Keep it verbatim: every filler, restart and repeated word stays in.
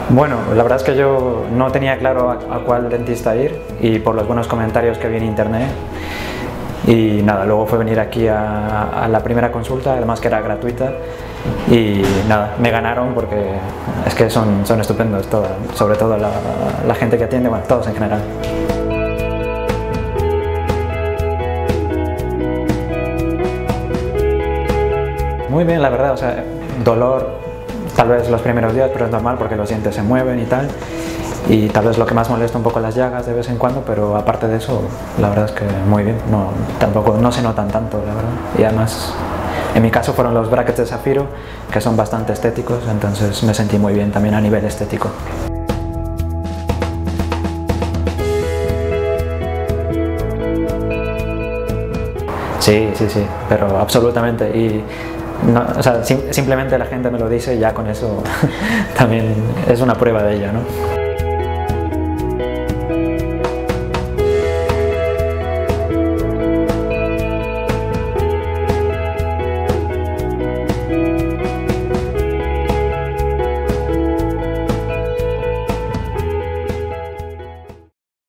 Bueno, la verdad es que yo no tenía claro a, a cuál dentista ir y por los buenos comentarios que vi en internet y nada, luego fue venir aquí a, a la primera consulta, además que era gratuita y nada, me ganaron porque es que son, son estupendos, toda, sobre todo la, la gente que atiende, bueno, todos en general. Muy bien, la verdad, o sea, dolor tal vez los primeros días, pero es normal porque los dientes se mueven y tal, y tal vez lo que más molesta un poco las llagas de vez en cuando, pero aparte de eso, la verdad es que muy bien, no, tampoco, no se notan tanto, la verdad, y además, en mi caso fueron los brackets de zafiro, que son bastante estéticos, entonces me sentí muy bien también a nivel estético. Sí, sí, sí, pero absolutamente. Y no, o sea, sim- simplemente la gente me lo dice y ya con eso también es una prueba de ello, ¿no?